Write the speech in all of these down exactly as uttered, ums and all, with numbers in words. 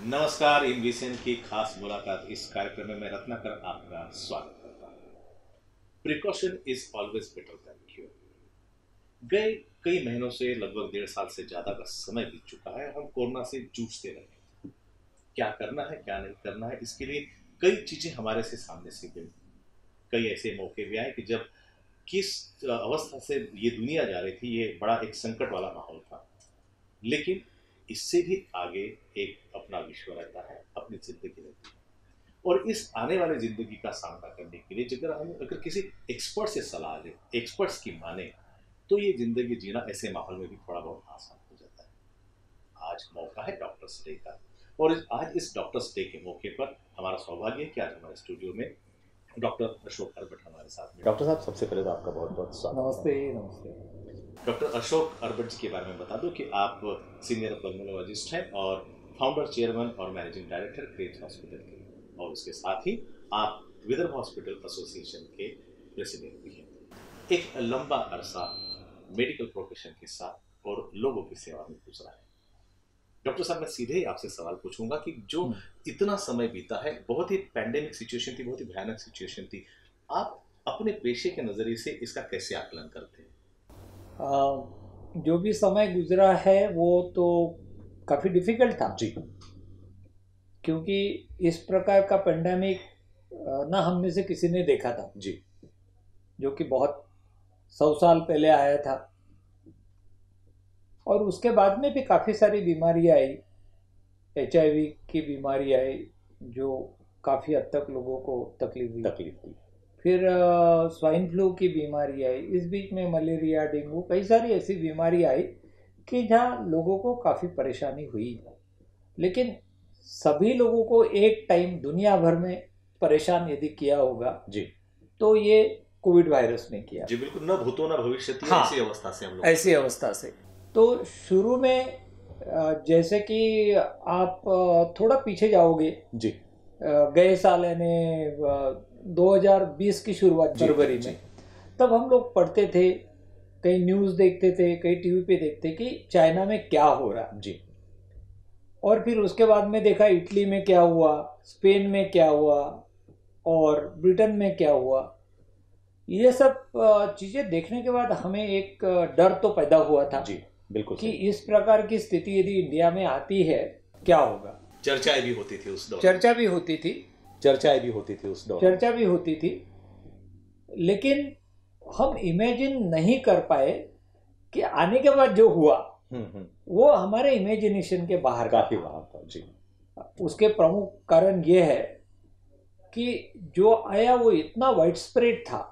नमस्कार। इन विषय की खास मुलाकात इस कार्यक्रम में मैं रत्नाकर आपका स्वागत करता हूँ। Precaution is always better than cure. गए कई महीनों से लगभग डेढ़ साल से ज्यादा का समय बीत चुका है। हम कोरोना से जूझते रहे। क्या करना है क्या नहीं करना है, इसके लिए कई चीजें हमारे से सामने से गई। कई ऐसे मौके भी आए कि जब किस अवस्था से ये दुनिया जा रही थी, ये बड़ा एक संकट वाला माहौल था। लेकिन इससे भी आगे एक अपना विश्व रहता है, अपनी जिंदगी रहती है। और इस आने वाले जिंदगी का सामना करने के लिए अगर हम अगर किसी एक्सपर्ट से सलाह लें, एक्सपर्ट्स की माने, तो ये जिंदगी जीना ऐसे माहौल में भी थोड़ा बहुत आसान हो जाता है। आज मौका है डॉक्टर्स डे का, और इस- आज इस डॉक्टर्स डे के मौके पर हमारा सौभाग्य है कि आज हमारे स्टूडियो में डॉक्टर अशोक अरबट हमारे साथ में। डॉक्टर साहब, सबसे पहले तो आपका बहुत बहुत स्वागत। नमस्ते नमस्ते। डॉक्टर अशोक अरबट जी के बारे में बता दो कि आप सीनियर पल्मोनोलॉजिस्ट हैं और फाउंडर, चेयरमैन और मैनेजिंग डायरेक्टर क्रेज हॉस्पिटल के, और उसके साथ ही आप विदर्भ हॉस्पिटल एसोसिएशन के प्रेसिडेंट भी हैं। एक लंबा अरसा मेडिकल प्रोफेशन के साथ और लोगों की सेवा में गुजरा है। डॉक्टर साहब, मैं सीधे ही आपसे सवाल पूछूंगा कि जो इतना समय बीता है, बहुत ही पैंडेमिक सिचुएशन थी, बहुत ही भयानक सिचुएशन थी, आप अपने पेशे के नजरिए से इसका कैसे आकलन करते हैं? आ, जो भी समय गुजरा है वो तो काफ़ी डिफिकल्ट था जी। क्योंकि इस प्रकार का पेंडेमिक ना हम में से किसी ने देखा था जी। जो कि बहुत सौ साल पहले आया था। और उसके बाद में भी काफ़ी सारी बीमारियां आई, एच आई वी की बीमारी आई जो काफ़ी हद तक लोगों को तकलीफ हुई तकलीफ दी। फिर स्वाइन फ्लू की बीमारी आई, इस बीच में मलेरिया, डेंगू, कई सारी ऐसी बीमारी आई कि जहाँ लोगों को काफ़ी परेशानी हुई। लेकिन सभी लोगों को एक टाइम दुनिया भर में परेशान यदि किया होगा जी, तो ये कोविड वायरस ने किया। जी बिल्कुल, न भूतो न भविष्यति। हाँ, ऐसी अवस्था से हम लोग ऐसी अवस्था से तो शुरू में जैसे कि आप थोड़ा पीछे जाओगे जी, गए साल यानी दो हज़ार बीस की शुरुआत फरवरी में, तब हम लोग पढ़ते थे, कई न्यूज़ देखते थे, कई टीवी पे देखते कि चाइना में क्या हो रहा जी, और फिर उसके बाद में देखा इटली में क्या हुआ, स्पेन में क्या हुआ और ब्रिटेन में क्या हुआ। ये सब चीज़ें देखने के बाद हमें एक डर तो पैदा हुआ था जी बिल्कुल कि इस प्रकार की स्थिति यदि इंडिया में आती है क्या होगा। चर्चाएं भी होती थी उस दौर, चर्चा भी होती थी चर्चाएं भी होती थी उस दौर चर्चा भी होती थी लेकिन हम इमेजिन नहीं कर पाए कि आने के बाद जो हुआ वो हमारे इमेजिनेशन के बाहर काफी बाहर था। जी। उसके प्रमुख कारण ये है कि जो आया वो इतना वाइड स्प्रेड था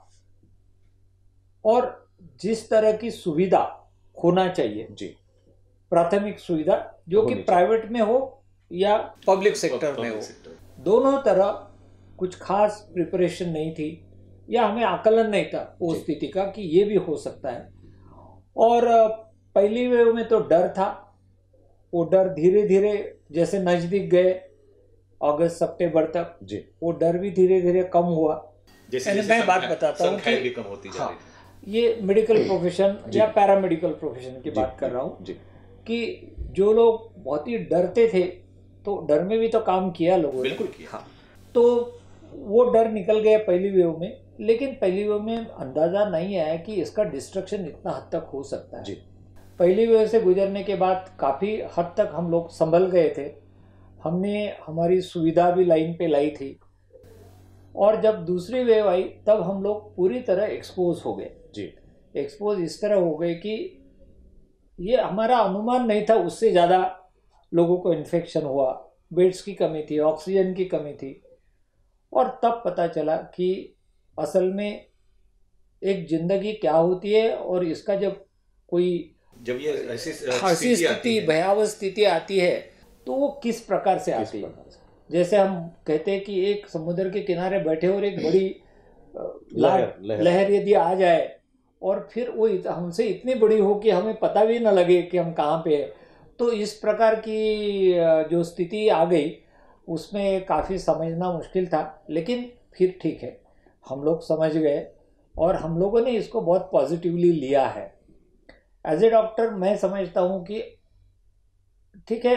और जिस तरह की सुविधा होना चाहिए, जी, प्राथमिक सुविधा जो कि प्राइवेट में हो या पब्लिक सेक्टर में हो, दोनों तरह कुछ खास प्रिपरेशन नहीं थी या हमें आकलन नहीं था वो स्थिति का कि ये भी हो सकता है। और पहली वेव में तो डर था, वो डर धीरे धीरे जैसे नजदीक गए अगस्त सितंबर तक जी, वो डर भी धीरे धीरे कम हुआ। जैसे, जैसे मैं बात बताता हूँ कि भी कम होती जा रही थी। ये मेडिकल प्रोफेशन या पैरामेडिकल प्रोफेशन की बात कर रहा हूँ कि जो लोग बहुत ही डरते थे तो डर में भी तो काम किया लोगों ने, बिल्कुल किया। हाँ, तो वो डर निकल गया पहली वेव में। लेकिन पहली वेव में अंदाजा नहीं आया कि इसका डिस्ट्रक्शन इतना हद तक हो सकता है। जी। पहली वेव से गुजरने के बाद काफ़ी हद तक हम लोग संभल गए थे, हमने हमारी सुविधा भी लाइन पे लाई थी। और जब दूसरी वेव आई तब हम लोग पूरी तरह एक्सपोज हो गए। जी, एक्सपोज इस तरह हो गए कि ये हमारा अनुमान नहीं था, उससे ज़्यादा लोगों को इन्फेक्शन हुआ, बेड्स की कमी थी, ऑक्सीजन की कमी थी। और तब पता चला कि असल में एक जिंदगी क्या होती है और इसका जब कोई जब ये ऐसी ऐसी स्थिति, भयावह स्थिति आती है तो वो किस प्रकार से आती है। जैसे हम कहते हैं कि एक समुद्र के किनारे बैठे और एक बड़ी लहर लहर यदि आ जाए और फिर वो हमसे इतनी बड़ी हो कि हमें पता भी ना लगे कि हम कहाँ पे हैं, तो इस प्रकार की जो स्थिति आ गई उसमें काफ़ी समझना मुश्किल था। लेकिन फिर ठीक है, हम लोग समझ गए और हम लोगों ने इसको बहुत पॉजिटिवली लिया है। एज ए डॉक्टर मैं समझता हूँ कि ठीक है,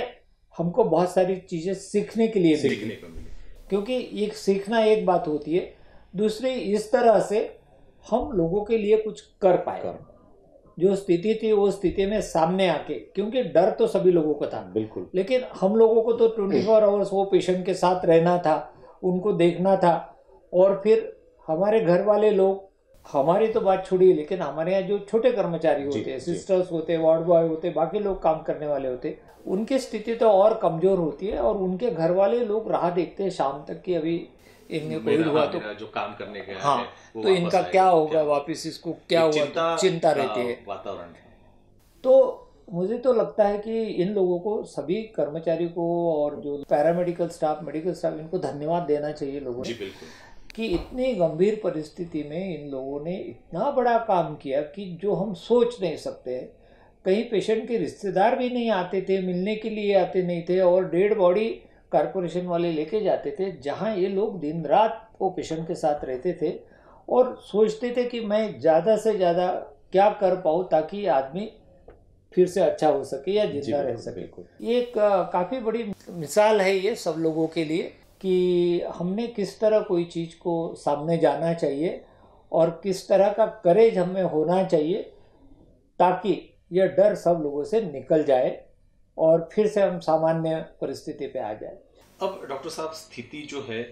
हमको बहुत सारी चीज़ें सीखने के लिए सीखने को मिली, क्योंकि एक सीखना एक बात होती है, दूसरी इस तरह से हम लोगों के लिए कुछ कर पाए कर। जो स्थिति थी वो स्थिति में सामने आके, क्योंकि डर तो सभी लोगों को था बिल्कुल, लेकिन हम लोगों को तो ट्वेंटी फोर आवर्स वो पेशेंट के साथ रहना था, उनको देखना था। और फिर हमारे घर वाले लोग, हमारी तो बात छोड़िए, लेकिन हमारे यहाँ जो छोटे कर्मचारी होते हैं, सिस्टर्स होते, वार्ड बॉय होते, बाकी लोग काम करने वाले होते, उनकी स्थिति तो और कमजोर होती है। और उनके घर वाले लोग राह देखते हैं शाम तक कि अभी इनमें कोई हुआ तो जो काम करने गया हाँ है, तो इनका क्या होगा, वापस इसको क्या हुआ, तो चिंता रहती है वातावरण। तो मुझे तो लगता है कि इन लोगों को, सभी कर्मचारी को और जो पैरामेडिकल स्टाफ, मेडिकल स्टाफ, इनको धन्यवाद देना चाहिए लोगों जी ने, बिल्कुल, कि इतनी गंभीर परिस्थिति में इन लोगों ने इतना बड़ा काम किया कि जो हम सोच नहीं सकते। कहीं पेशेंट के रिश्तेदार भी नहीं आते थे, मिलने के लिए आते नहीं थे, और डेड बॉडी कारपोरेशन वाले लेके जाते थे, जहां ये लोग दिन रात वो पेशेंट के साथ रहते थे और सोचते थे कि मैं ज़्यादा से ज़्यादा क्या कर पाऊँ ताकि आदमी फिर से अच्छा हो सके या जिंदा रह सके। ये एक काफ़ी बड़ी मिसाल है ये सब लोगों के लिए कि हमने किस तरह कोई चीज़ को सामने जाना चाहिए और किस तरह का करेज हमें होना चाहिए ताकि यह डर सब लोगों से निकल जाए और फिर से हम सामान्य परिस्थिति पे आ जाए। अब डॉक्टर साहब, स्थिति जो है,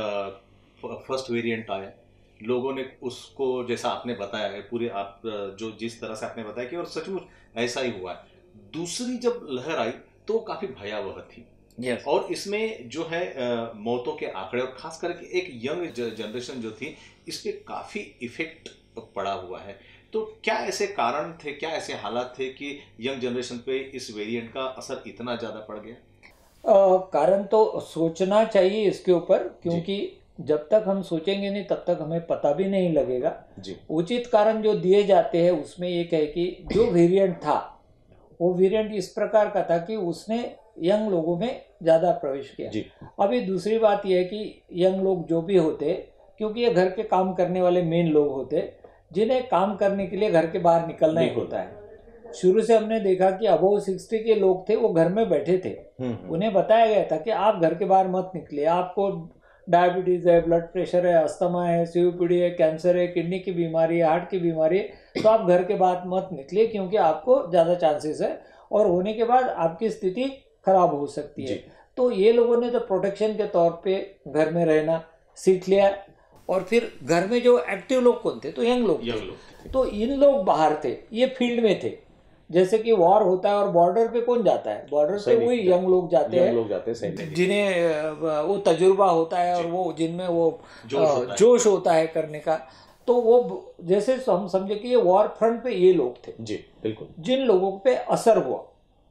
फर्स्ट वेरिएंट आया, लोगों ने उसको, जैसा आपने बताया है, पूरे आप जो जिस तरह से आपने बताया कि और सचमुच ऐसा ही हुआ है। दूसरी जब लहर आई तो काफी भयावह थी। yes. और इसमें जो है आ, मौतों के आंकड़े, और खास करके एक यंग जनरेशन जो थी, इस पे काफी इफेक्ट पड़ा हुआ है। तो क्या ऐसे कारण थे, क्या ऐसे हालात थे कि यंग जनरेशन पे इस वेरिएंट का असर इतना ज्यादा पड़ गया? आ, कारण तो सोचना चाहिए इसके ऊपर, क्योंकि जब तक हम सोचेंगे नहीं तब तक हमें पता भी नहीं लगेगा जी। उचित कारण जो दिए जाते हैं उसमें एक है कि जो वेरिएंट था वो वेरिएंट इस प्रकार का था कि उसने यंग लोगों में ज़्यादा प्रवेश किया जी। अभी दूसरी बात यह है कि यंग लोग जो भी होते, क्योंकि ये घर के काम करने वाले मेन लोग होते, जिन्हें काम करने के लिए घर के बाहर निकलना ही होता है। शुरू से हमने देखा कि अबव सिक्सटी के लोग थे, वो घर में बैठे थे, उन्हें बताया गया था कि आप घर के बाहर मत निकलिए, आपको डायबिटीज़ है, ब्लड प्रेशर है, अस्थमा है, सीओपीडी है, कैंसर है, किडनी की बीमारी है, हार्ट की बीमारी है, तो आप घर के बाहर मत निकलिए क्योंकि आपको ज़्यादा चांसेस है और होने के बाद आपकी स्थिति खराब हो सकती है। तो ये लोगों ने तो प्रोटेक्शन के तौर पे घर में रहना सीख लिया। और फिर घर में जो एक्टिव लोग कौन थे, तो यंग लोग थे। तो इन लोग बाहर थे, ये फील्ड में थे। जैसे कि वॉर होता है और बॉर्डर पे कौन जाता है, बॉर्डर पे वही यंग लोग जाते हैं, लोग जाते हैं जिन्हें वो तजुर्बा होता है और वो जिनमें वो जोश होता है करने का। तो वो जैसे हम समझे कि ये वॉर फ्रंट पे ये लोग थे जी, बिल्कुल, जिन लोगों पे असर हुआ।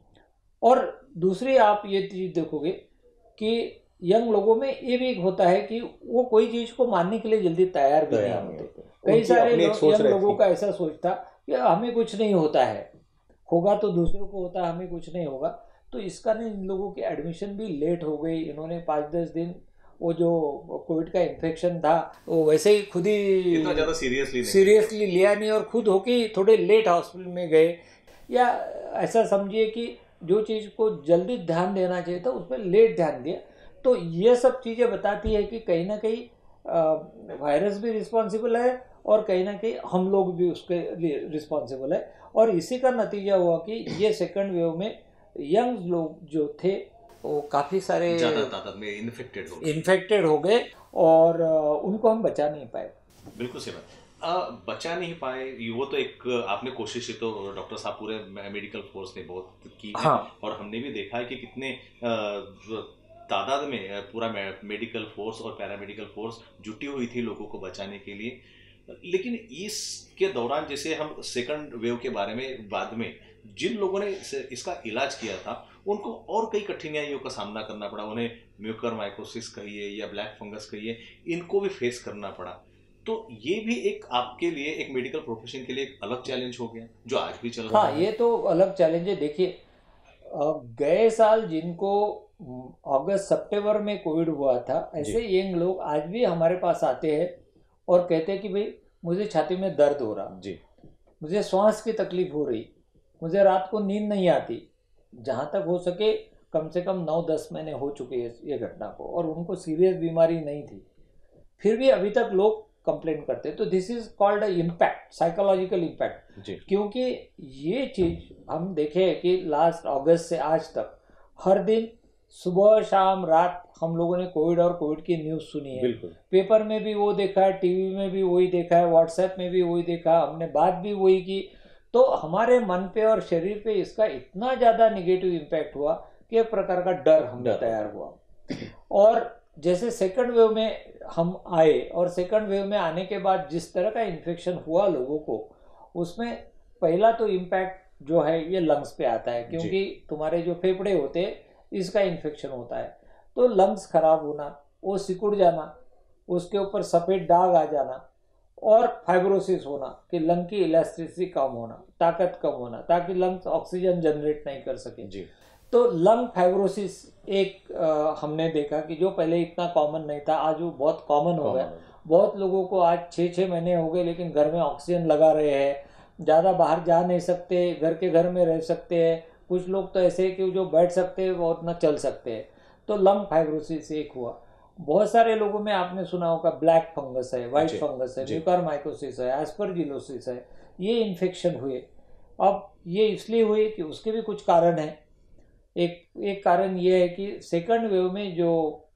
और दूसरी आप ये चीज देखोगे कि यंग लोगों में ये भी होता है कि वो कोई चीज को मानने के लिए जल्दी तैयार भी नहीं होते। कई सारे लोग यंग लोगों का ऐसा सोचता कि हमें कुछ नहीं होता है, होगा तो दूसरों को होता है, हमें कुछ नहीं होगा। तो इस कारण इन लोगों की एडमिशन भी लेट हो गई। इन्होंने पाँच दस दिन वो जो कोविड का इन्फेक्शन था वो वैसे ही खुद ही इतना ज़्यादा सीरियसली सीरियसली लिया नहीं और खुद होके थोड़े लेट हॉस्पिटल में गए। या ऐसा समझिए कि जो चीज़ को जल्दी ध्यान देना चाहिए था उस पर लेट ध्यान दिया। तो ये सब चीज़ें बताती है कि कहीं ना कहीं वायरस भी रिस्पॉन्सिबल है और कहीं ना कहीं हम लोग भी उसके लिए रिस्पॉन्सिबल है। और इसी का नतीजा हुआ कि ये सेकंड वेव में यंग लोग जो थे वो काफ़ी सारे ज़्यादा तादाद में इन्फेक्टेड हो गए इन्फेक्टेड हो गए और उनको हम बचा नहीं पाए। बिल्कुल सही बात, बचा नहीं पाए। वो तो एक आपने कोशिश तो डॉक्टर साहब पूरे मेडिकल फोर्स ने बहुत की है। हाँ। और हमने भी देखा है कि कितने तादाद में पूरा मेडिकल फोर्स और पैरामेडिकल फोर्स जुटी हुई थी लोगों को बचाने के लिए। लेकिन इसके दौरान जैसे हम सेकंड वेव के बारे में बाद में जिन लोगों ने इसका इलाज किया था उनको और कई कठिनाइयों का सामना करना पड़ा। उन्हें म्यूकरमाइकोसिस कहिए या ब्लैक फंगस कहिए, इनको भी फेस करना पड़ा। तो ये भी एक आपके लिए, एक मेडिकल प्रोफेशन के लिए एक अलग चैलेंज हो गया जो आज भी चल रहा है। हाँ, ये तो अलग चैलेंज है। देखिए, गए साल जिनको अगस्त सितंबर में कोविड हुआ था, ऐसे यंग लोग आज भी हमारे पास आते हैं और कहते हैं कि भाई मुझे छाती में दर्द हो रहा जी, मुझे श्वास की तकलीफ हो रही, मुझे रात को नींद नहीं आती, जहाँ तक हो सके कम से कम नौ दस महीने हो चुके हैं ये घटना को, और उनको सीरियस बीमारी नहीं थी, फिर भी अभी तक लोग कंप्लेन करते हैं। तो this is called impact, psychological impact. क्योंकि ये चीज हम देखें कि लास्ट अगस्त से आज तक हर दिन सुबह शाम रात हम लोगों ने कोविड और कोविड की न्यूज़ सुनी है। पेपर में भी वो देखा है, टीवी में भी वही देखा है, व्हाट्सएप में भी वही देखा, हमने बात भी वही की। तो हमारे मन पे और शरीर पे इसका इतना ज़्यादा नेगेटिव इम्पैक्ट हुआ कि एक प्रकार का डर हमें तैयार हुआ। और जैसे सेकंड वेव में हम आए, और सेकंड वेव में आने के बाद जिस तरह का इन्फेक्शन हुआ लोगों को, उसमें पहला तो इम्पैक्ट जो है ये लंग्स पे आता है, क्योंकि तुम्हारे जो फेफड़े होते हैं इसका इन्फेक्शन होता है। तो लंग्स खराब होना, वो सिकुड़ जाना, उसके ऊपर सफ़ेद दाग आ जाना, और फाइब्रोसिस होना कि लंग की इलास्टिसिटी कम होना, ताकत कम होना, ताकि लंग्स ऑक्सीजन जनरेट नहीं कर सके जी। तो लंग फाइब्रोसिस एक आ, हमने देखा कि जो पहले इतना कॉमन नहीं था, आज वो बहुत कॉमन हो गया। बहुत लोगों को आज छः छः महीने हो गए लेकिन घर में ऑक्सीजन लगा रहे हैं, ज़्यादा बाहर जा नहीं सकते, घर के घर में रह सकते हैं। कुछ लोग तो ऐसे हैं कि जो बैठ सकते हैं वो उतना चल सकते हैं। तो लंग फाइब्रोसिस एक हुआ। बहुत सारे लोगों में आपने सुना होगा ब्लैक फंगस है, वाइट फंगस है, म्यूकरमाइकोसिस है, एस्परजिलोसिस है, ये इन्फेक्शन हुए। अब ये इसलिए हुए कि उसके भी कुछ कारण हैं। एक एक कारण ये है कि सेकंड वेव में जो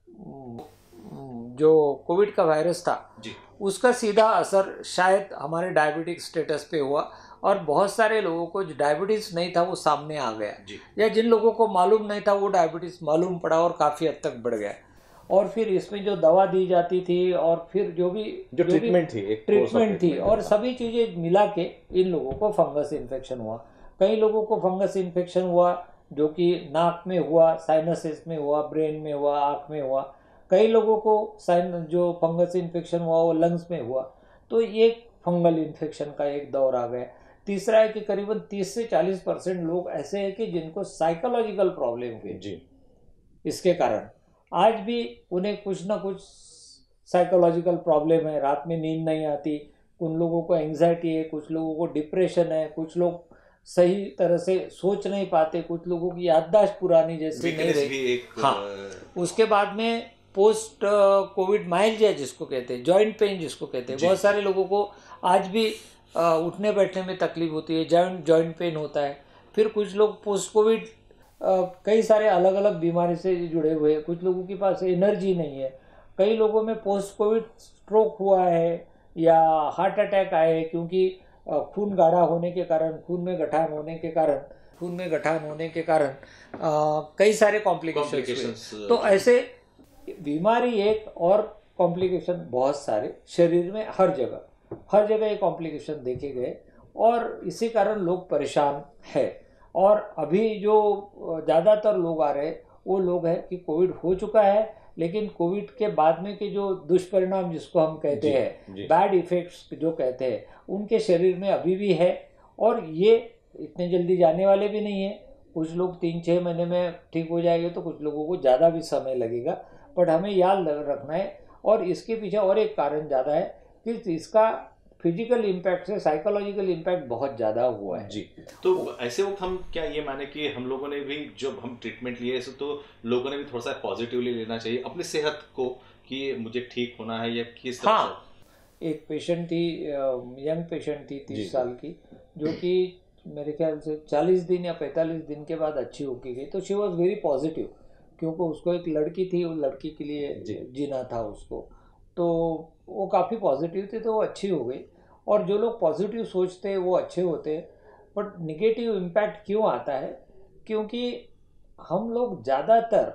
जो कोविड का वायरस था जी, उसका सीधा असर शायद हमारे डायबिटिक स्टेटस पे हुआ, और बहुत सारे लोगों को जो डायबिटीज़ नहीं था वो सामने आ गया, या जिन लोगों को मालूम नहीं था वो डायबिटीज़ मालूम पड़ा और काफ़ी हद तक बढ़ गया। और फिर इसमें जो दवा दी जाती थी और फिर जो भी जो, जो ट्रीटमेंट थी एक ट्रीटमेंट थी और सभी चीज़ें मिला के इन लोगों को फंगस इन्फेक्शन हुआ। कई लोगों को फंगस इन्फेक्शन हुआ जो कि नाक में हुआ, साइनसिस में हुआ, ब्रेन में हुआ, आँख में हुआ। कई लोगों को साइन जो फंगस इन्फेक्शन हुआ वो लंग्स में हुआ। तो ये फंगल इन्फेक्शन का एक दौर आ गया। तीसरा है कि करीबन तीस से चालीस परसेंट लोग ऐसे हैं कि जिनको साइकोलॉजिकल प्रॉब्लम हुए जी, इसके कारण आज भी उन्हें कुछ ना कुछ साइकोलॉजिकल प्रॉब्लम है। रात में नींद नहीं आती, उन लोगों को एंग्जाइटी है, कुछ लोगों को डिप्रेशन है, कुछ लोग सही तरह से सोच नहीं पाते, कुछ लोगों की याददाश्त पुरानी जैसी नहीं रही। हाँ, उसके बाद में पोस्ट कोविड माइल्जिया जिसको कहते हैं, जॉइंट पेन जिसको कहते हैं, बहुत सारे लोगों को आज भी उठने बैठने में तकलीफ होती है, जॉइंट जॉइंट पेन होता है। फिर कुछ लोग पोस्ट कोविड कई सारे अलग अलग बीमारी से जुड़े हुए हैं, कुछ लोगों के पास एनर्जी नहीं है, कई लोगों में पोस्ट कोविड स्ट्रोक हुआ है या हार्ट अटैक आए हैं, क्योंकि खून गाढ़ा होने के कारण, खून में गठान होने के कारण खून में गठान होने के कारण कई सारे कॉम्प्लिकेशंस हुए। तो ऐसे बीमारी एक और कॉम्प्लिकेशन बहुत सारे शरीर में हर जगह हर जगह ये कॉम्प्लिकेशन देखे गए, और इसी कारण लोग परेशान है। और अभी जो ज़्यादातर लोग आ रहे हैं वो लोग हैं कि कोविड हो चुका है, लेकिन कोविड के बाद में के जो दुष्परिणाम जिसको हम कहते हैं, बैड इफेक्ट्स जो कहते हैं, उनके शरीर में अभी भी है, और ये इतने जल्दी जाने वाले भी नहीं है। कुछ लोग तीन छः महीने में ठीक हो जाएंगे, तो कुछ लोगों को ज़्यादा भी समय लगेगा। बट हमें याद रखना है, और इसके पीछे और एक कारण ज़्यादा है कि इसका फिजिकल इम्पैक्ट से साइकोलॉजिकल इम्पैक्ट बहुत ज़्यादा हुआ है जी। तो ऐसे वक्त हम क्या ये माने कि हम लोगों ने भी जब हम ट्रीटमेंट लिए तो लोगों ने भी थोड़ा सा पॉजिटिवली लेना चाहिए अपनी सेहत को कि मुझे ठीक होना है या किस तरह हाँ, से? एक पेशेंट थी, यंग पेशेंट थी तीस साल की, जो कि मेरे ख्याल से चालीस दिन या पैंतालीस दिन के बाद अच्छी होके गई। तो शी वॉज वेरी पॉजिटिव, क्योंकि उसको एक लड़की थी, वो लड़की के लिए जीना था उसको, तो वो काफ़ी पॉजिटिव थी, तो वो अच्छी हो गई। और जो लोग पॉजिटिव सोचते हैं वो अच्छे होते हैं। बट निगेटिव इम्पैक्ट क्यों आता है? क्योंकि हम लोग ज़्यादातर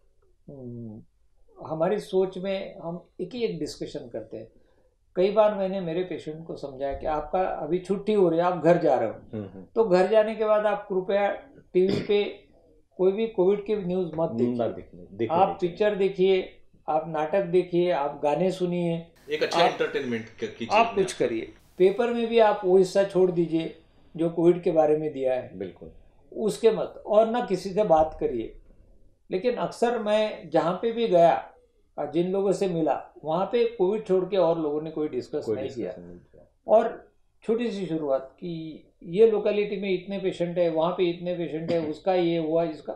हमारी सोच में हम एक ही एक डिस्कशन करते हैं। कई बार मैंने मेरे पेशेंट को समझाया कि आपका अभी छुट्टी हो रही है, आप घर जा रहे हो, तो घर जाने के बाद आप कृपया टीवी पे कोई भी कोविड की न्यूज़ मत देखिए, आप पिक्चर देखिए, आप नाटक देखिए, आप गाने सुनिए, एक अच्छा एंटरटेनमेंट कीजिए, आप कुछ करिए। पेपर में भी आप वो हिस्सा छोड़ दीजिए जो कोविड के बारे में दिया है, बिल्कुल उसके मत, और ना किसी से बात करिए। लेकिन अक्सर मैं जहाँ पे भी गया, जिन लोगों से मिला, वहाँ पे कोविड छोड़ के और लोगों ने कोई डिस्कस नहीं किया। और छोटी सी शुरुआत कि ये लोकेलिटी में इतने पेशेंट है, वहाँ पे इतने पेशेंट है, उसका ये हुआ, इसका,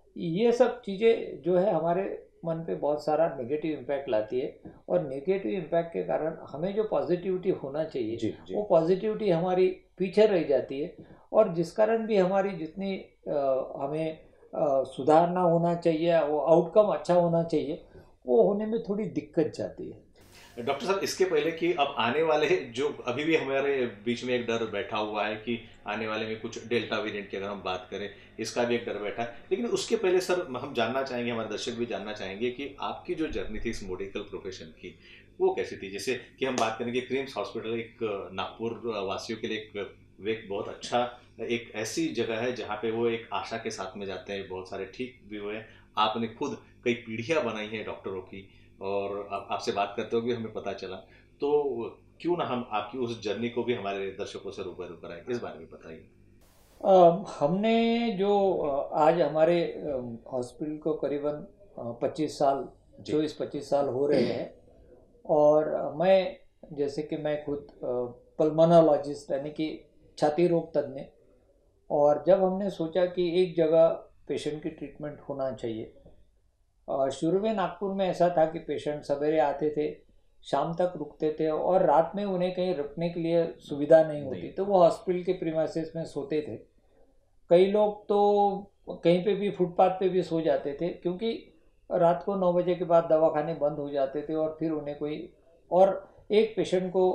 ये सब चीज़ें जो है हमारे मन पे बहुत सारा नेगेटिव इम्पैक्ट लाती है, और नेगेटिव इम्पैक्ट के कारण हमें जो पॉजिटिविटी होना चाहिए जी, जी। वो पॉजिटिविटी हमारी पीछे रह जाती है, और जिस कारण भी हमारी जितनी आ, हमें आ, सुधारना होना चाहिए, वो आउटकम अच्छा होना चाहिए, वो होने में थोड़ी दिक्कत जाती है। डॉक्टर साहब, इसके पहले कि अब आने वाले जो अभी भी हमारे बीच में एक डर बैठा हुआ है कि आने वाले में कुछ डेल्टा वेरिएंट की अगर हम बात करें, इसका भी एक डर बैठा है, लेकिन उसके पहले सर हम जानना चाहेंगे, हमारे दर्शक भी जानना चाहेंगे कि आपकी जो जर्नी थी इस मेडिकल प्रोफेशन की वो कैसी थी। जैसे कि हम बात करें कि क्रिम्स हॉस्पिटल एक नागपुर वासियों के लिए एक एक बहुत अच्छा एक ऐसी जगह है जहाँ पे वो एक आशा के साथ में जाते हैं, बहुत सारे ठीक भी हुए। आपने खुद कई पीढ़ियाँ बनाई हैं डॉक्टरों की, और आप, आपसे बात करते हुए भी हमें पता चला, तो क्यों ना हम आपकी उस जर्नी को भी हमारे दर्शकों से रूबरू कराएं, इस बारे में बताइए। अ, हमने जो अ, आज हमारे हॉस्पिटल को करीबन पच्चीस साल, चौबीस पच्चीस साल हो रहे हैं, और मैं जैसे कि मैं खुद पल्मोनोलॉजिस्ट यानी कि छाती रोग तज्ञ, और जब हमने सोचा कि एक जगह पेशेंट की ट्रीटमेंट होना चाहिए, और शुरू में नागपुर में ऐसा था कि पेशेंट सवेरे आते थे, शाम तक रुकते थे, और रात में उन्हें कहीं रुकने के लिए सुविधा नहीं होती, तो वो हॉस्पिटल के प्रीमाइसेस में सोते थे। कई लोग तो कहीं पे भी फुटपाथ पे भी सो जाते थे, क्योंकि रात को नौ बजे के बाद दवाखाने बंद हो जाते थे, और फिर उन्हें कोई, और एक पेशेंट को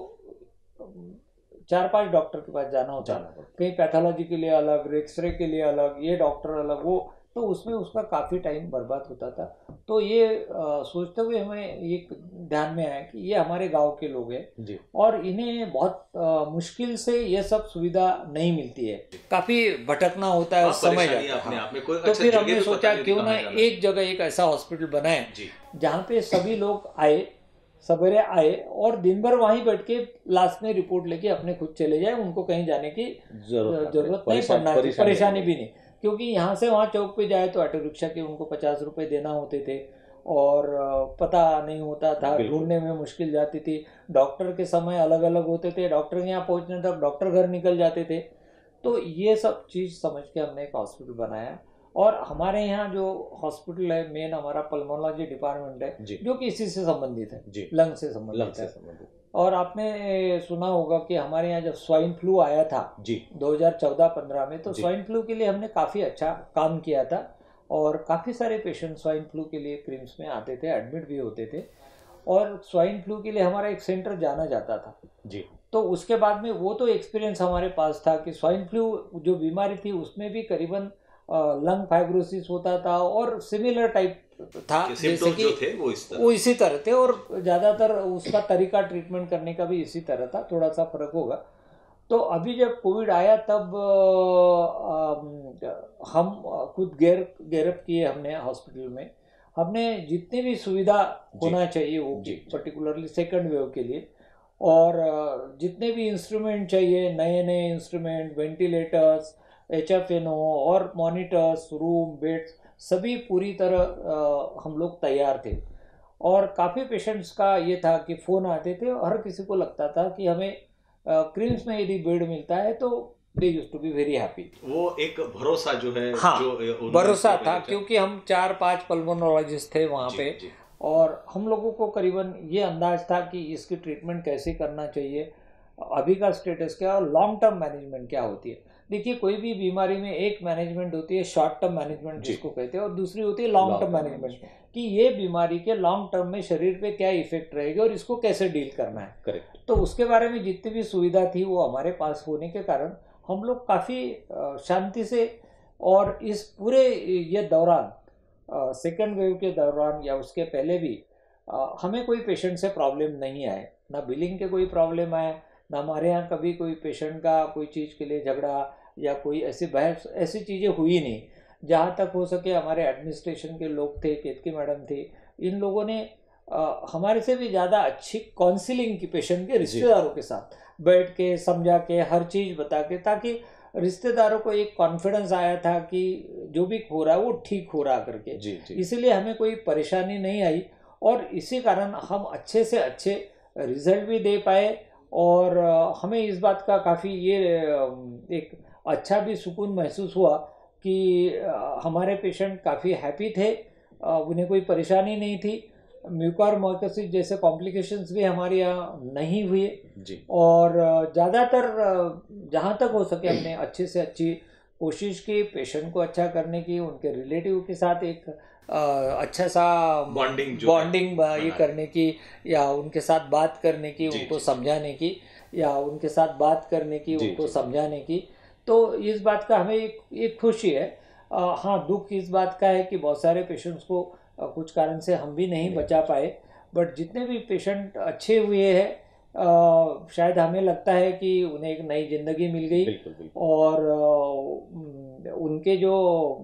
चार पांच डॉक्टर के पास जाना होता, कहीं पैथोलॉजी के लिए अलग, एक्सरे के लिए अलग, ये डॉक्टर अलग, वो, तो उसमें उसका काफ़ी टाइम बर्बाद होता था। तो ये आ, सोचते हुए हमें ये ध्यान में आया कि ये हमारे गांव के लोग हैं, और इन्हें बहुत आ, मुश्किल से ये सब सुविधा नहीं मिलती है, काफ़ी भटकना होता है, समय जाता है। तो फिर हमने सोचा क्यों ना एक जगह एक ऐसा हॉस्पिटल बनाए जहाँ पे सभी लोग आए, सवेरे आए, और दिन भर वहीं बैठ के लास्ट में रिपोर्ट लेके अपने खुद चले जाए, उनको कहीं जाने की जरूरत नहीं पड़ना, परेशानी भी नहीं, क्योंकि यहाँ से वहाँ चौक पे जाए तो ऑटो रिक्शा के उनको पचास रुपए देना होते थे, और पता नहीं होता था, ढूंढने में मुश्किल जाती थी, डॉक्टर के समय अलग अलग होते थे, डॉक्टर के यहाँ पहुँचने तक डॉक्टर घर निकल जाते थे। तो ये सब चीज़ समझ के हमने एक हॉस्पिटल बनाया, और हमारे यहाँ जो हॉस्पिटल है मेन हमारा पल्मोनोलॉजी डिपार्टमेंट है, जो कि इसी से संबंधित है, लंग से संबंधित है। और आपने सुना होगा कि हमारे यहाँ जब स्वाइन फ्लू आया था जी दो हज़ार चौदह पंद्रह में, तो स्वाइन फ्लू के लिए हमने काफ़ी अच्छा काम किया था, और काफ़ी सारे पेशेंट स्वाइन फ्लू के लिए क्रिम्स में आते थे, एडमिट भी होते थे, और स्वाइन फ्लू के लिए हमारा एक सेंटर जाना जाता था जी। तो उसके बाद में वो तो एक्सपीरियंस हमारे पास था कि स्वाइन फ्लू जो बीमारी थी उसमें भी करीबन लंग फाइब्रोसिस होता था, और सिमिलर टाइप था, जैसे कि थे वो इस तरह वो इसी तरह थे, और ज़्यादातर उसका तरीका ट्रीटमेंट करने का भी इसी तरह था, थोड़ा सा फर्क होगा। तो अभी जब कोविड आया तब आ, हम खुद गैर गैरअप किए हमने हॉस्पिटल में, हमने जितनी भी सुविधा होना चाहिए वो पर्टिकुलरली सेकंड वेव के लिए, और जितने भी इंस्ट्रूमेंट चाहिए, नए नए instrument, ventilators, H F N O और मॉनिटर्स, रूम, बेड्स, सभी पूरी तरह आ, हम लोग तैयार थे। और काफ़ी पेशेंट्स का ये था कि फ़ोन आते थे, हर किसी को लगता था कि हमें क्रिम्स में यदि बेड मिलता है तो they used to be very happy. वो एक भरोसा जो है, हाँ, जो भरोसा था, क्योंकि हम चार पांच पल्मोनोलॉजिस्ट थे वहाँ पे, जी, और हम लोगों को करीबन ये अंदाज था कि इसकी ट्रीटमेंट कैसे करना चाहिए, अभी का स्टेटस क्या, और लॉन्ग टर्म मैनेजमेंट क्या होती है। देखिए, कोई भी बीमारी में एक मैनेजमेंट होती है शॉर्ट टर्म मैनेजमेंट जिसको कहते हैं, और दूसरी होती है लॉन्ग टर्म मैनेजमेंट, कि ये बीमारी के लॉन्ग टर्म में शरीर पे क्या इफेक्ट रहेगी और इसको कैसे डील करना है। करेक्ट। तो उसके बारे में जितनी भी सुविधा थी वो हमारे पास होने के कारण हम लोग काफ़ी शांति से, और इस पूरे ये दौरान, सेकेंड वेव के दौरान या उसके पहले भी, आ, हमें कोई पेशेंट से प्रॉब्लम नहीं आए, ना बिलिंग के कोई प्रॉब्लम आए, ना हमारे यहाँ कभी कोई पेशेंट का कोई चीज़ के लिए झगड़ा या कोई ऐसी बहस, ऐसी चीज़ें हुई नहीं। जहाँ तक हो सके हमारे एडमिनिस्ट्रेशन के लोग थे, केतकी मैडम थे, इन लोगों ने आ, हमारे से भी ज़्यादा अच्छी काउंसलिंग की पेशेंट के रिश्तेदारों के साथ बैठ के, समझा के, हर चीज़ बता के, ताकि रिश्तेदारों को एक कॉन्फिडेंस आया था कि जो भी हो रहा है वो ठीक हो रहा करके, इसीलिए हमें कोई परेशानी नहीं आई, और इसी कारण हम अच्छे से अच्छे रिजल्ट भी दे पाए, और हमें इस बात का काफ़ी ये एक अच्छा भी सुकून महसूस हुआ कि हमारे पेशेंट काफ़ी हैप्पी थे, उन्हें कोई परेशानी नहीं थी। म्यूकोरमाइकोसिस जैसे कॉम्प्लिकेशंस भी हमारे यहाँ नहीं हुए जी। और ज़्यादातर जहाँ तक हो सके हमने अच्छे से अच्छी कोशिश की पेशेंट को अच्छा करने की, उनके रिलेटिव के साथ एक अच्छा सा बॉन्डिंग बॉन्डिंग ये करने की, या उनके साथ बात करने की, उनको समझाने की, या उनके साथ बात करने की, उनको समझाने की। तो इस बात का हमें एक एक खुशी है। हाँ, दुख इस बात का है कि बहुत सारे पेशेंट्स को कुछ कारण से हम भी नहीं बचा पाए, बट जितने भी पेशेंट अच्छे हुए हैं, शायद हमें लगता है कि उन्हें एक नई जिंदगी मिल गई। बिल्कुल, बिल्कुल। और उनके जो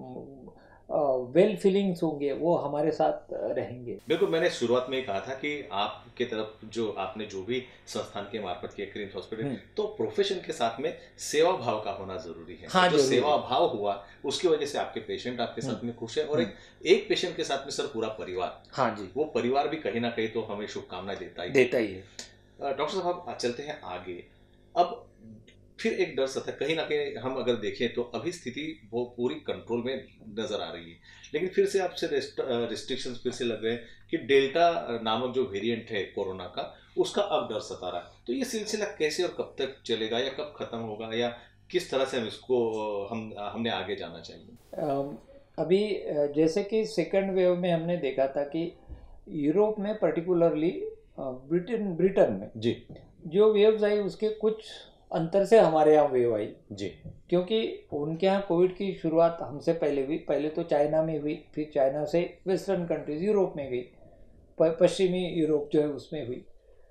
वेल फीलिंग्स होंगे वो हमारे साथ रहेंगे। बिल्कुल, मैंने शुरुआत में ही कहा था कि आपके तरफ जो आपने जो भी संस्थान के मार्फत किया क्रिम्स हॉस्पिटल, तो प्रोफेशन के साथ में सेवा भाव का होना जरूरी है। हाँ, जो सेवा भाव हुआ उसकी वजह से आपके पेशेंट आपके साथ में खुश है, और एक एक पेशेंट के साथ में सर पूरा परिवार, हाँ जी, वो परिवार भी कहीं ना कहीं तो हमें शुभकामनाएं देता ही देता ही है। डॉक्टर साहब, आप चलते हैं आगे। अब फिर एक डर सता है, कहीं ना कहीं हम अगर देखें तो अभी स्थिति वो पूरी कंट्रोल में नजर आ रही है, लेकिन फिर से आपसे रिस्ट्रिक्शंस फिर से लग रहे हैं कि डेल्टा नामक जो वेरिएंट है कोरोना का, उसका अब डर सता रहा है। तो ये सिलसिला कैसे और कब तक चलेगा, या कब खत्म होगा, या किस तरह से हम इसको हम हमने आगे जाना चाहिए? अभी जैसे कि सेकेंड वेव में हमने देखा था कि यूरोप में पर्टिकुलरली ब्रिटेन ब्रिटेन में जी जो वेव्स आई उसके कुछ अंतर से हमारे यहाँ वेव आई जी, क्योंकि उनके यहाँ कोविड की शुरुआत हमसे पहले हुई। पहले तो चाइना में हुई, फिर चाइना से वेस्टर्न कंट्रीज यूरोप में गई, पश्चिमी यूरोप जो है उसमें हुई।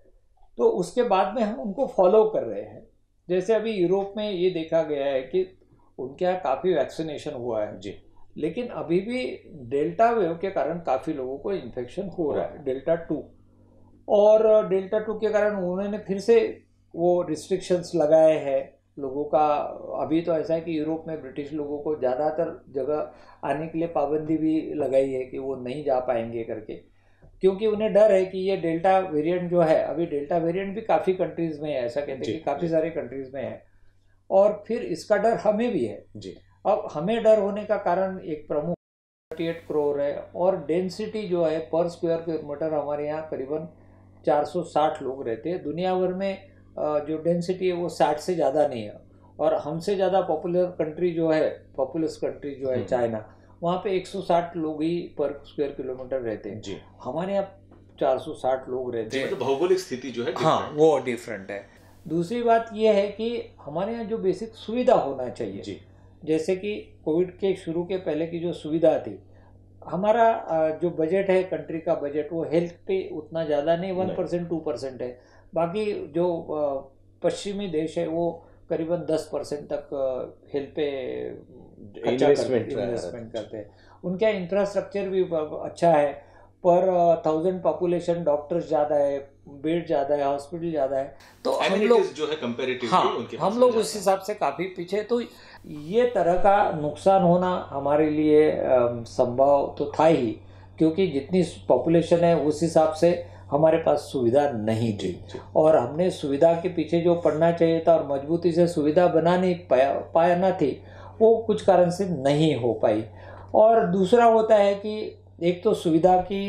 तो उसके बाद में हम उनको फॉलो कर रहे हैं। जैसे अभी यूरोप में ये देखा गया है कि उनके यहाँ काफ़ी वैक्सीनेशन हुआ है जी, लेकिन अभी भी डेल्टा वेव के कारण काफ़ी लोगों को इन्फेक्शन हो रहा है, डेल्टा टू। और डेल्टा टू के कारण उन्होंने फिर से वो रिस्ट्रिक्शंस लगाए हैं लोगों का। अभी तो ऐसा है कि यूरोप में ब्रिटिश लोगों को ज़्यादातर जगह आने के लिए पाबंदी भी लगाई है कि वो नहीं जा पाएंगे करके, क्योंकि उन्हें डर है कि ये डेल्टा वेरिएंट जो है, अभी डेल्टा वेरिएंट भी काफ़ी कंट्रीज़ में है, ऐसा कहते हैं कि काफ़ी सारे कंट्रीज़ में है, और फिर इसका डर हमें भी है जी। अब हमें डर होने का कारण एक प्रमुख अड़तीस करोड़ है, और डेंसिटी जो है पर स्क्वायर किलोमीटर हमारे यहाँ करीबन चार सौ साठ लोग रहते हैं। दुनिया भर में जो डेंसिटी है वो साठ से ज़्यादा नहीं है, और हमसे ज़्यादा पॉपुलर कंट्री जो है, पॉपुलस कंट्री जो है चाइना, वहाँ पे एक सौ साठ लोग ही पर स्क्वायर किलोमीटर रहते हैं जी। हमारे यहाँ चार सौ साठ लोग रहते हैं, तो भौगोलिक स्थिति जो है हाँ वो डिफरेंट है। दूसरी बात ये है कि हमारे यहाँ जो बेसिक सुविधा होना चाहिए जी, जैसे कि कोविड के शुरू के पहले की जो सुविधा थी, हमारा जो बजट है कंट्री का बजट, वो हेल्थ पे उतना ज़्यादा नहीं, वन परसेंट टू परसेंट है। बाकी जो पश्चिमी देश है वो करीबन दस परसेंट तक हेल्थ पे इन्वेस्टमेंट इन्वेस्टमेंट करते हैं। उनका इंफ्रास्ट्रक्चर भी अच्छा है, पर थाउजेंड पॉपुलेशन डॉक्टर्स ज़्यादा है, बेड ज़्यादा है, हॉस्पिटल ज़्यादा है, तो हम लोग जो है कंपैरेटिवली हाँ हम लोग उस हिसाब से काफ़ी पीछे। तो ये तरह का नुकसान होना हमारे लिए संभव तो था ही, क्योंकि जितनी पॉपुलेशन है उस हिसाब से हमारे पास सुविधा नहीं थी, और हमने सुविधा के पीछे जो पढ़ना चाहिए था और मजबूती से सुविधा बना नहीं पाया पाया ना थी, वो कुछ कारण से नहीं हो पाई। और दूसरा होता है कि एक तो सुविधा की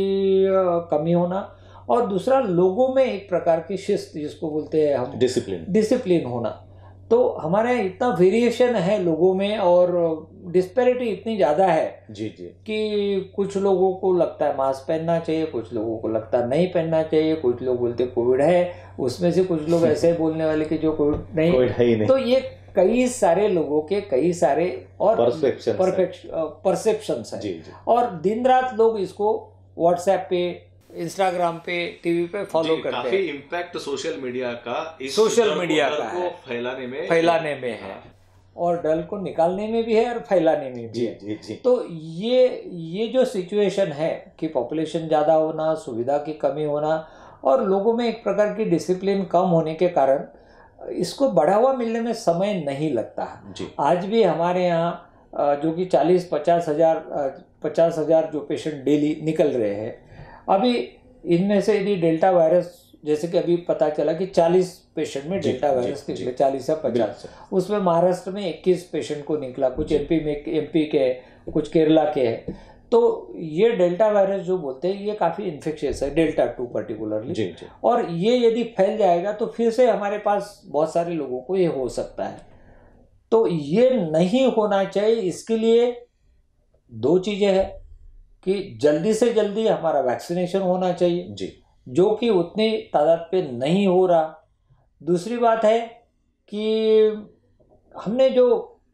कमी होना, और दूसरा लोगों में एक प्रकार की शिस्त जिसको बोलते हैं हम डिसिप्लिन डिसिप्लिन होना। तो हमारे यहाँ इतना वेरिएशन है लोगों में, और डिस्पैरिटी इतनी ज़्यादा है जी जी कि कुछ लोगों को लगता है मास्क पहनना चाहिए, कुछ लोगों को लगता है नहीं पहनना चाहिए, कुछ लोग बोलते कोविड है, उसमें से कुछ लोग ऐसे बोलने वाले कि जो कोविड नहीं, कोविड है ही नहीं। तो ये कई सारे लोगों के कई सारे और परसेप्शंस परसेप्शंस हैं, और दिन रात लोग इसको व्हाट्सएप पे, इंस्टाग्राम पे, टीवी पे फॉलो करते हैं। काफी इम्पैक्ट सोशल मीडिया का इस सोशल मीडिया का को फैलाने में फैलाने में है, और डर को निकालने में भी है और फैलाने में भी जी, है जी, जी। तो ये ये जो सिचुएशन है कि पॉपुलेशन ज़्यादा होना, सुविधा की कमी होना, और लोगों में एक प्रकार की डिसिप्लिन कम होने के कारण इसको बढ़ावा मिलने में समय नहीं लगता। आज भी हमारे यहाँ जो कि चालीस पचास हजार पचास हजार जो पेशेंट डेली निकल रहे हैं, अभी इनमें से यदि डेल्टा वायरस जैसे कि अभी पता चला कि चालीस पेशेंट में डेल्टा वायरस निकले, चालीस या पचास, उसमें महाराष्ट्र में इक्कीस पेशेंट को निकला, कुछ एमपी में, एमपी के, कुछ केरला के है। तो ये डेल्टा वायरस जो बोलते हैं ये काफ़ी इन्फेक्शियस है, डेल्टा टू पर्टिकुलरली, और ये यदि फैल जाएगा तो फिर से हमारे पास बहुत सारे लोगों को ये हो सकता है। तो ये नहीं होना चाहिए, इसके लिए दो चीज़ें हैं कि जल्दी से जल्दी हमारा वैक्सीनेशन होना चाहिए जी, जो कि उतनी तादाद पे नहीं हो रहा। दूसरी बात है कि हमने जो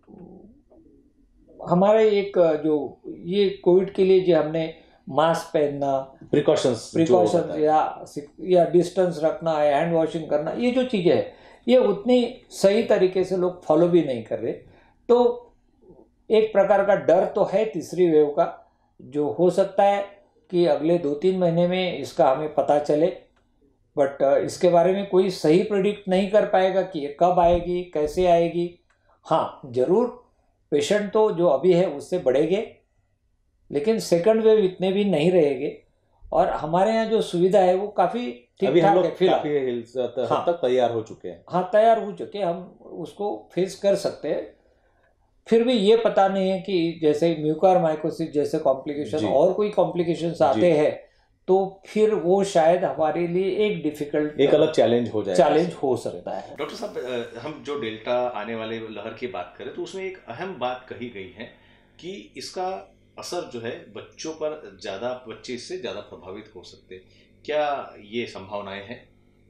हमारे एक जो ये कोविड के लिए जो हमने मास्क पहनना, प्रिकॉशंस प्रिकॉशंस या या डिस्टेंस रखना है, हैंड वॉशिंग करना, ये जो चीज़ें हैं ये उतनी सही तरीके से लोग फॉलो भी नहीं कर रहे। तो एक प्रकार का डर तो है तीसरी वेव का, जो हो सकता है कि अगले दो तीन महीने में इसका हमें पता चले, बट इसके बारे में कोई सही प्रेडिक्ट नहीं कर पाएगा कि ये कब आएगी, कैसे आएगी। हाँ, जरूर पेशेंट तो जो अभी है उससे बढ़ेंगे, लेकिन सेकंड वेव इतने भी नहीं रहेंगे, और हमारे यहाँ जो सुविधा है वो काफ़ी ठीक ठाक है, फिलहाल हाँ, तक तैयार हो चुके हैं। हाँ, तैयार हो चुके हैं, हम उसको फेस कर सकते हैं। फिर भी ये पता नहीं है कि जैसे म्यूकोरमाइकोसिस जैसे कॉम्प्लिकेशन और कोई कॉम्प्लिकेशंस आते हैं तो फिर वो शायद हमारे लिए एक डिफिकल्ट, एक अलग चैलेंज हो जाएगा, चैलेंज हो सकता है। डॉक्टर साहब, हम जो डेल्टा आने वाले लहर की बात करें तो उसमें एक अहम बात कही गई है कि इसका असर जो है बच्चों पर ज़्यादा, बच्चे इससे ज़्यादा प्रभावित हो सकते हैं। क्या ये संभावनाएं हैं?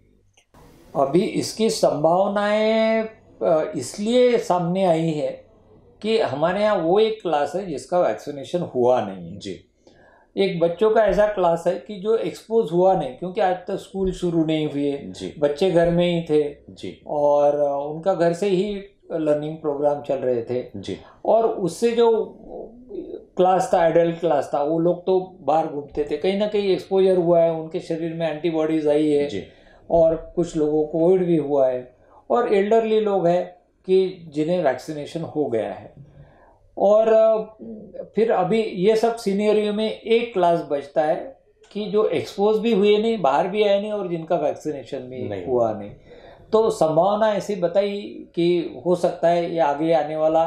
अभी इसकी संभावनाएं इसलिए सामने आई है कि हमारे यहाँ वो एक क्लास है जिसका वैक्सीनेशन हुआ नहीं है जी। एक बच्चों का ऐसा क्लास है कि जो एक्सपोज हुआ नहीं, क्योंकि आज तक स्कूल शुरू नहीं हुए जी, बच्चे घर में ही थे जी, और उनका घर से ही लर्निंग प्रोग्राम चल रहे थे जी, और उससे जो क्लास था, एडल्ट क्लास था, वो लोग तो बाहर घूमते थे, कहीं ना कहीं एक्सपोजर हुआ है, उनके शरीर में एंटीबॉडीज आई है जी, और कुछ लोगों को कोविड भी हुआ है, और एल्डरली लोग हैं कि जिन्हें वैक्सीनेशन हो गया है। और फिर अभी ये सब सीनियरियों में एक क्लास बचता है कि जो एक्सपोज भी हुए नहीं, बाहर भी आए नहीं, और जिनका वैक्सीनेशन भी नहीं हुआ नहीं। तो संभावना ऐसी बताई कि हो सकता है ये आगे आने वाला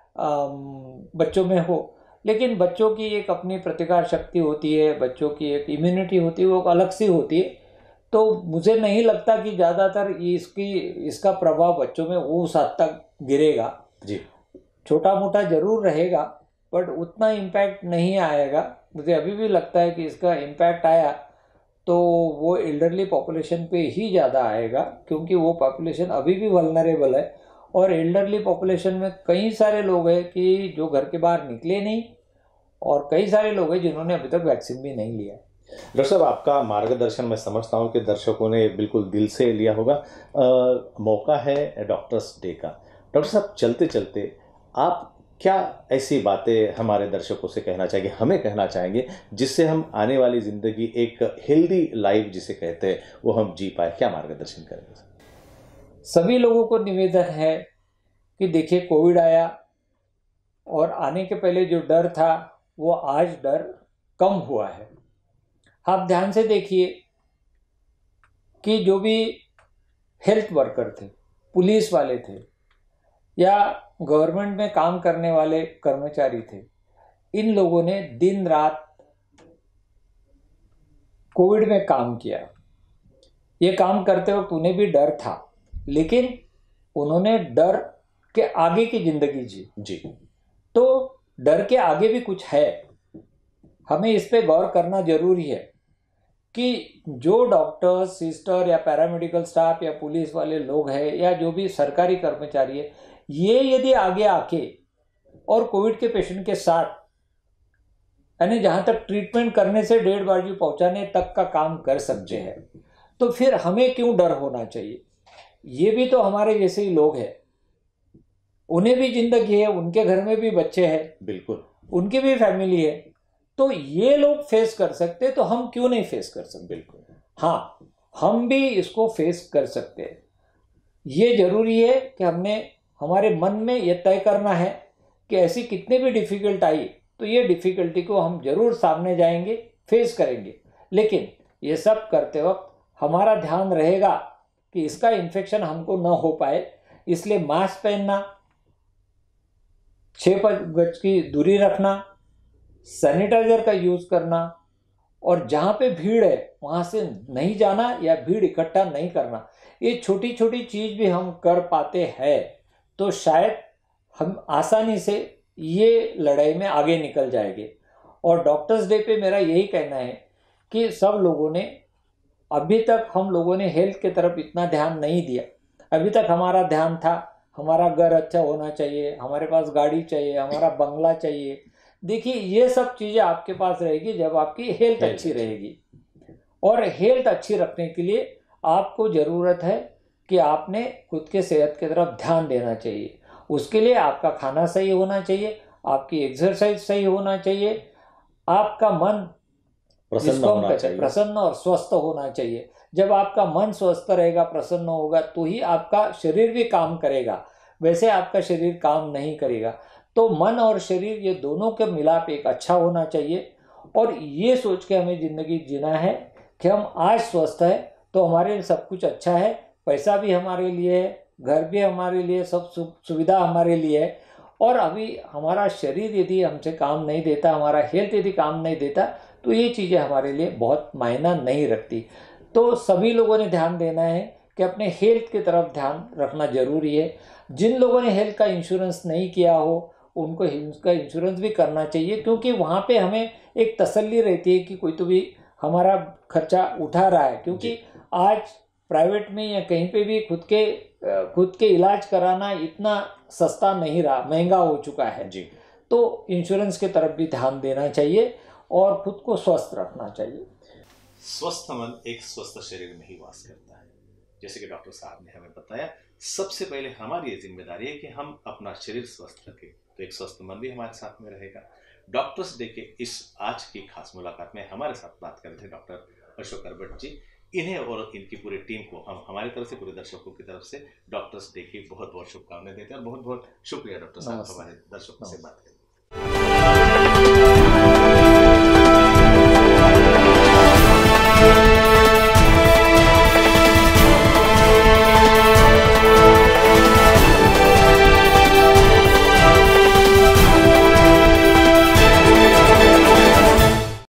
बच्चों में हो, लेकिन बच्चों की एक अपनी प्रतिकार शक्ति होती है, बच्चों की एक इम्यूनिटी होती है, वो अलग सी होती है। तो मुझे नहीं लगता कि ज़्यादातर इसकी इसका प्रभाव बच्चों में वो उस हद तक गिरेगा जी, छोटा मोटा जरूर रहेगा, बट उतना इम्पैक्ट नहीं आएगा। मुझे अभी भी लगता है कि इसका इम्पैक्ट आया तो वो एल्डरली पॉपुलेशन पे ही ज़्यादा आएगा, क्योंकि वो पॉपुलेशन अभी भी वल्नरेबल है, और एल्डरली पॉपुलेशन में कई सारे लोग हैं कि जो घर के बाहर निकले नहीं, और कई सारे लोग हैं जिन्होंने अभी तक वैक्सीन भी नहीं लिया। डॉक्टर साहब, आपका मार्गदर्शन मैं समझता हूँ कि दर्शकों ने बिल्कुल दिल से लिया होगा। आ, मौका है डॉक्टर्स डे का। डॉक्टर साहब, चलते चलते आप क्या ऐसी बातें हमारे दर्शकों से कहना चाहेंगे, हमें कहना चाहेंगे, जिससे हम आने वाली ज़िंदगी एक हेल्दी लाइफ जिसे कहते हैं वो हम जी पाए? क्या मार्गदर्शन करेंगे? सभी लोगों को निवेदन है कि देखिए, कोविड आया और आने के पहले जो डर था वो आज डर कम हुआ है। आप ध्यान से देखिए कि जो भी हेल्थ वर्कर थे, पुलिस वाले थे, या गवर्नमेंट में काम करने वाले कर्मचारी थे, इन लोगों ने दिन रात कोविड में काम किया। ये काम करते वक्त उन्हें भी डर था, लेकिन उन्होंने डर के आगे की जिंदगी जी जी तो डर के आगे भी कुछ है, हमें इस पे गौर करना जरूरी है कि जो डॉक्टर, सिस्टर या पैरामेडिकल स्टाफ या पुलिस वाले लोग हैं या जो भी सरकारी कर्मचारी है, ये यदि आगे आके और कोविड के पेशेंट के साथ, यानी जहाँ तक ट्रीटमेंट करने से डेड बॉडी पहुँचाने तक का काम कर सकते हैं, तो फिर हमें क्यों डर होना चाहिए? ये भी तो हमारे जैसे ही लोग हैं, उन्हें भी जिंदगी है, उनके घर में भी बच्चे हैं, बिल्कुल उनकी भी फैमिली है, तो ये लोग फेस कर सकते, तो हम क्यों नहीं फेस कर सकते? बिल्कुल हाँ, हम भी इसको फेस कर सकते हैं। ये जरूरी है कि हमने हमारे मन में ये तय करना है कि ऐसी कितनी भी डिफ़िकल्ट आई तो ये डिफ़िकल्टी को हम जरूर सामने जाएंगे, फेस करेंगे, लेकिन ये सब करते वक्त हमारा ध्यान रहेगा कि इसका इन्फेक्शन हमको न हो पाए, इसलिए मास्क पहनना, छः गज की दूरी रखना, सैनिटाइजर का यूज करना, और जहाँ पे भीड़ है वहाँ से नहीं जाना या भीड़ इकट्ठा नहीं करना। ये छोटी छोटी चीज़ भी हम कर पाते हैं तो शायद हम आसानी से ये लड़ाई में आगे निकल जाएंगे। और डॉक्टर्स डे पे मेरा यही कहना है कि सब लोगों ने, अभी तक हम लोगों ने हेल्थ की तरफ इतना ध्यान नहीं दिया। अभी तक हमारा ध्यान था हमारा घर अच्छा होना चाहिए, हमारे पास गाड़ी चाहिए, हमारा बंगला चाहिए। देखिए ये सब चीज़ें आपके पास रहेगी जब आपकी हेल्थ अच्छी रहेगी। और हेल्थ अच्छी रखने के लिए आपको ज़रूरत है कि आपने खुद के सेहत की तरफ ध्यान देना चाहिए। उसके लिए आपका खाना सही होना चाहिए, आपकी एक्सरसाइज सही होना चाहिए, आपका मन प्रसन्न होना चाहिए, प्रसन्न और स्वस्थ होना चाहिए। जब आपका मन स्वस्थ रहेगा, प्रसन्न होगा, तो ही आपका शरीर भी काम करेगा। वैसे आपका शरीर काम नहीं करेगा। तो मन और शरीर ये दोनों के मिलाप एक अच्छा होना चाहिए। और ये सोच के हमें ज़िंदगी जीना है कि हम आज स्वस्थ है तो हमारे लिए सब कुछ अच्छा है, पैसा भी हमारे लिए है, घर भी हमारे लिए, सब सुविधा हमारे लिए है। और अभी हमारा शरीर यदि हमसे काम नहीं देता, हमारा हेल्थ यदि काम नहीं देता, तो ये चीज़ें हमारे लिए बहुत मायना नहीं रखती। तो सभी लोगों ने ध्यान देना है कि अपने हेल्थ की तरफ ध्यान रखना ज़रूरी है। जिन लोगों ने हेल्थ का इंश्योरेंस नहीं किया हो उनको इसका इंश्योरेंस भी करना चाहिए, क्योंकि वहाँ पे हमें एक तसल्ली रहती है कि कोई तो भी हमारा खर्चा उठा रहा है। क्योंकि आज प्राइवेट में या कहीं पे भी खुद के खुद के इलाज कराना इतना सस्ता नहीं रहा, महंगा हो चुका है जी। तो इंश्योरेंस के तरफ भी ध्यान देना चाहिए और खुद को स्वस्थ रखना चाहिए। स्वस्थ मन एक स्वस्थ शरीर में ही वास करता है। जैसे कि डॉक्टर साहब ने हमें बताया, सबसे पहले हमारी ये जिम्मेदारी है कि हम अपना शरीर स्वस्थ रखें, तो एक स्वस्थ मन भी हमारे साथ में रहेगा। डॉक्टर्स डे के इस आज की खास मुलाकात में हमारे साथ बात कर रहे थे डॉक्टर अशोक करबट जी। इन्हें और इनकी पूरी टीम को हम हमारी तरफ से, पूरे दर्शकों की तरफ से डॉक्टर्स डे की बहुत बहुत शुभकामनाएं देते हैं। और बहुत बहुत शुक्रिया डॉक्टर साहब हमारे दर्शकों से बात करने।